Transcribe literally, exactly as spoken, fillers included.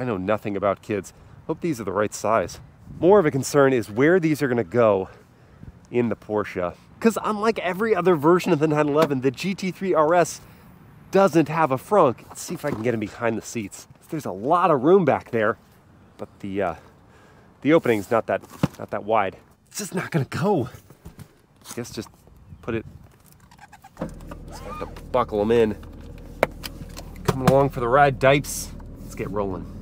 I know nothing about kids. Hope these are the right size. More of a concern is where these are gonna go in the Porsche. Because unlike every other version of the nine eleven, the G T three R S doesn't have a frunk. Let's see if I can get him behind the seats. There's a lot of room back there, but the uh, the opening's not that not that wide. It's just not gonna go. I guess just put it. Just have to buckle them in. Coming along for the ride, Dipes. Let's get rolling.